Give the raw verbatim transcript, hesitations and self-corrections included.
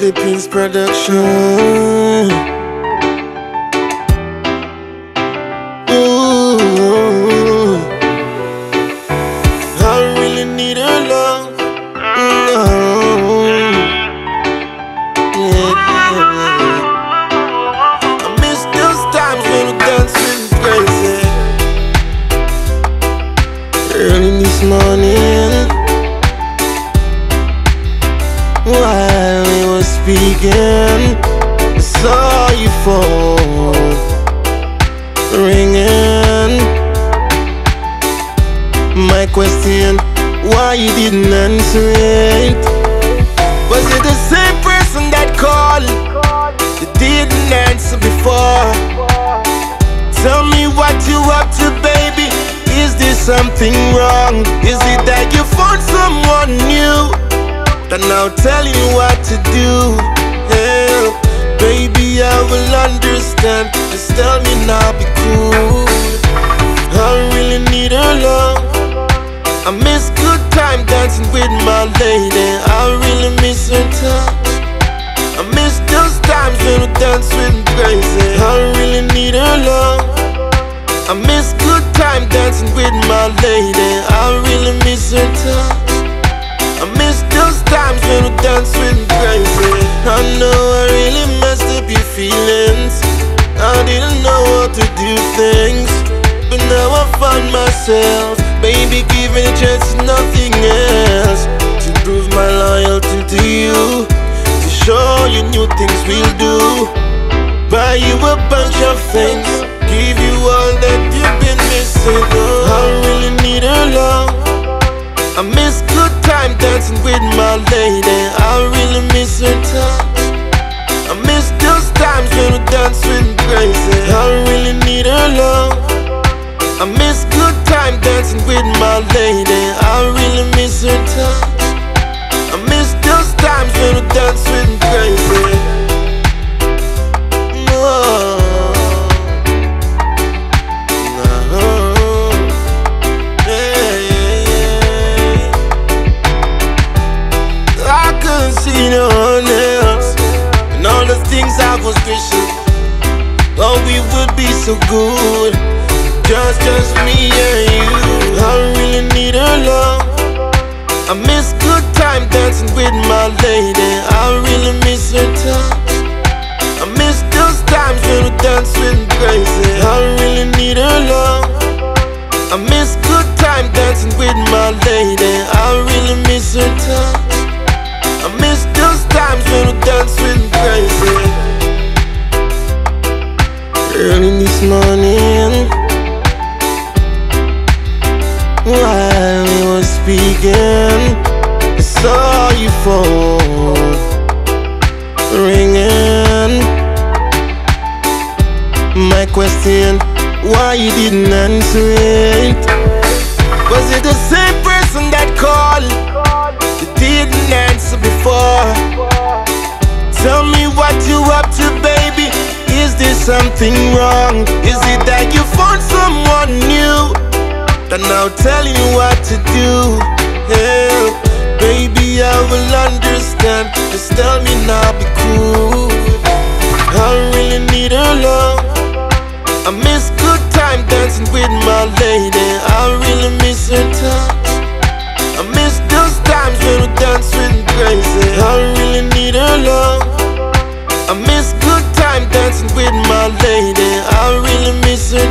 Clippings Production. Ooh, I really need her love. No. Yeah. I miss those times when we dancing crazy. Early this morning, while we were speaking, I saw your phone ringing. My question, why you didn't answer it? Was it the same person that called? You didn't answer before. Tell me what you up to, baby. Is there something wrong? Is it that you found someone new? And now telling you what to do. Yeah, baby, I will understand. Just tell me now, be cool. I really need her love. I miss good time dancing with my lady. I really miss her touch. I miss those times when we dance with crazy. I really need her love. I miss good time dancing with my lady. I really miss her touch. I miss those times when we dance with crazy. I know I really messed up your feelings. I didn't know how to do things, but now I find myself, baby, giving a chance to nothing else. To prove my loyalty to you, to show you new things we'll do. Buy you a bunch of things, give you all that you've been missing. Oh, I really need her love. I miss good time dancing with my lady. I really miss her touch. I miss those times when we dance with crazy. I really need her love. I miss good time dancing with my lady. I really miss her touch. I miss those times when we dance with crazy. Oh. See no one else, and all the things I was wishing, oh, we would be so good, just, just me and you. I really need her love. I miss good time dancing with my lady. I really miss her touch. I miss those times when we dance with crazy. I really need her love. I miss good time dancing with my lady. I really miss her touch. I miss those times when we dance with crazy. Early this morning, while we were speaking, I saw your phone ringing. My question, why you didn't answer it? Was it the same person that called? You didn't answer before. Tell me what you up to, baby. Is there something wrong? Is it that you found someone new? And now telling you what to do. Yeah, baby, I will understand. Just tell me now, be cool. I really need her love. I miss good time dancing with my lady. I really miss her touch. I miss those times when we dance with crazy. I really need her love. I miss good time dancing with my lady. I really miss her